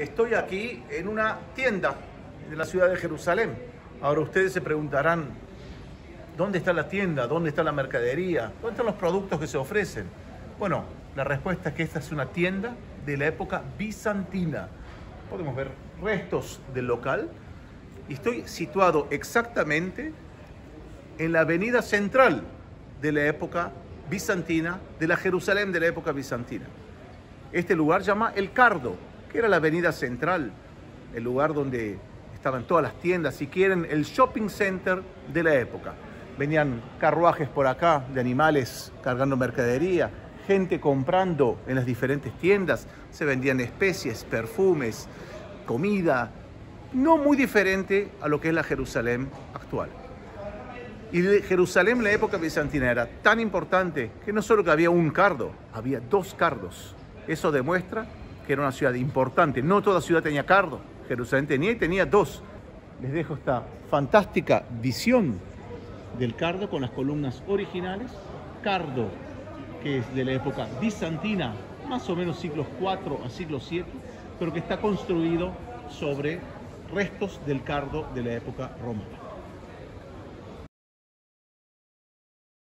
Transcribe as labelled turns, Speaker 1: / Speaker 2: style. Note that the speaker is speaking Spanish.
Speaker 1: Estoy aquí en una tienda de la ciudad de Jerusalén. Ahora ustedes se preguntarán, ¿dónde está la tienda? ¿Dónde está la mercadería? ¿Dónde están los productos que se ofrecen? Bueno, la respuesta es que esta es una tienda de la época bizantina. Podemos ver restos del local y estoy situado exactamente en la avenida central de la época bizantina, de la Jerusalén de la época bizantina. Este lugar se llama El Cardo, que era la avenida central, el lugar donde estaban todas las tiendas, si quieren, el shopping center de la época. Venían carruajes por acá de animales cargando mercadería, gente comprando en las diferentes tiendas, se vendían especies, perfumes, comida, no muy diferente a lo que es la Jerusalén actual. Y Jerusalén en la época bizantina era tan importante que no solo que había un cardo, había dos cardos. Eso demuestra que era una ciudad importante. No toda ciudad tenía cardo. Jerusalén tenía dos. Les dejo esta fantástica visión del cardo con las columnas originales. Cardo, que es de la época bizantina, más o menos siglos IV a siglo VII, pero que está construido sobre restos del cardo de la época romana.